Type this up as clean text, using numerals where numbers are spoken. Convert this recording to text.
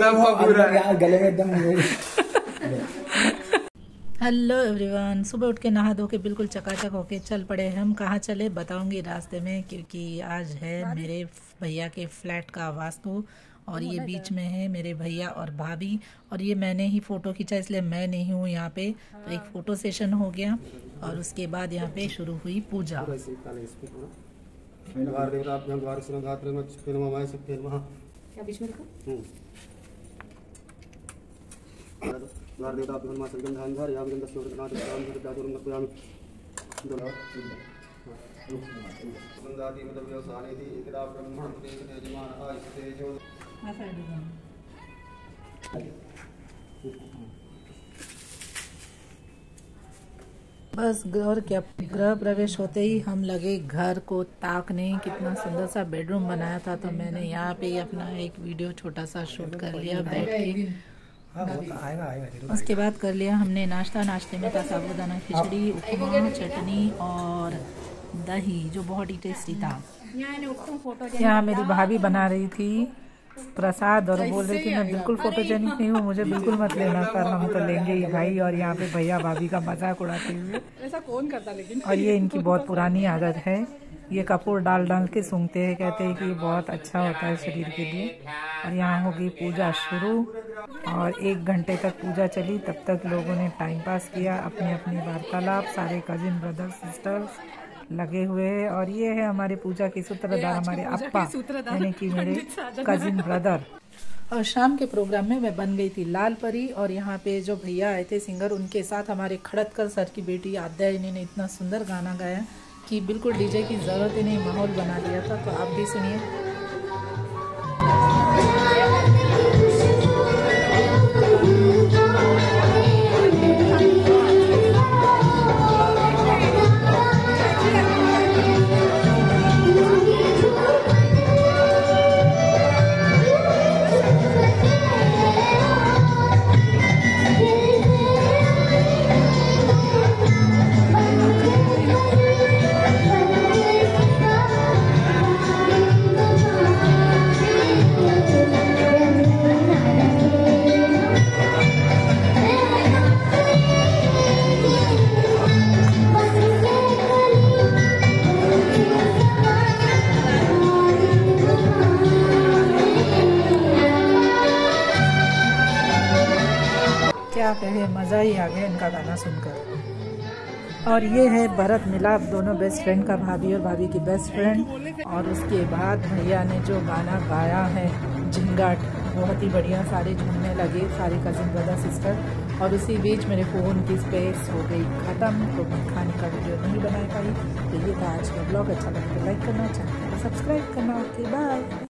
गले में एकदम। हेलो एवरीवन, सुबह उठ के नहा धो के बिल्कुल चकाचक होके चल पड़े। हम कहाँ चले बताऊंगी रास्ते में, क्योंकि आज है मेरे भैया के फ्लैट का वास्तु और ये बीच में है मेरे भैया और भाभी। और ये मैंने ही फ़ोटो खींचा, इसलिए मैं नहीं हूँ यहाँ पे। तो एक फ़ोटो सेशन हो गया और उसके बाद यहाँ पे शुरू हुई पूजा। बस और क्या, गृह प्रवेश होते ही हम लगे घर को ताकने। कितना सुंदर सा बेडरूम बनाया था, तो मैंने यहाँ पे अपना एक वीडियो छोटा सा शूट कर लिया बैठ के। उसके बाद कर लिया हमने नाश्ता। नाश्ते में था साबूदाना खिचड़ी, उपमा, चटनी और दही, जो बहुत ही टेस्टी था। यहाँ मेरी भाभी बना रही थी प्रसाद और बोल रही थी मैं बिल्कुल फोटोजेनिक नहीं हूँ, मुझे बिल्कुल मत लेना, पर हम तो लेंगे ही भाई। और यहाँ पे भैया भाभी का मजाक उड़ाते हुए, ऐसा कौन करता लेकिन। और ये इनकी बहुत पुरानी आदत है, ये कपूर डाल डाल के सूंघते हैं, कहते हैं कि ये बहुत अच्छा होता है शरीर के लिए। और यहाँ होगी पूजा शुरू और 1 घंटे तक पूजा चली। तब तक लोगों ने टाइम पास किया, अपनी अपनी वार्तालाप, सारे कजिन ब्रदर्स सिस्टर्स लगे हुए हैं। और ये है हमारे पूजा के सूत्रधार, हमारे अप्पा, यानी कि मेरे कजिन ब्रदर। और शाम के प्रोग्राम में मैं बन गई थी लाल परी। और यहाँ पे जो भैया आए थे सिंगर, उनके साथ हमारे खड़ककर सर की बेटी आद्या, इन्होंने इतना सुंदर गाना गाया कि बिल्कुल डीजे की ज़रूरत ही नहीं, माहौल बना दिया था। तो आप भी सुनिए। क्या कहे, मज़ा ही आ गया इनका गाना सुनकर। और ये है भरत मिलाप, दोनों बेस्ट फ्रेंड का, भाभी और भाभी की बेस्ट फ्रेंड। और उसके बाद भैया ने जो गाना गाया है झिंगाट, बहुत ही बढ़िया, सारे झूमने लगे, सारे कजिन ब्रदर सिस्टर। और उसी बीच मेरे फ़ोन की स्पेस हो गई ख़त्म, तो मैं खाने का वीडियो नहीं बना पाई। तो ये था आज का ब्लॉग। अच्छा लगे तो लाइक करना, चैनल को सब्सक्राइब करना। Okay bye.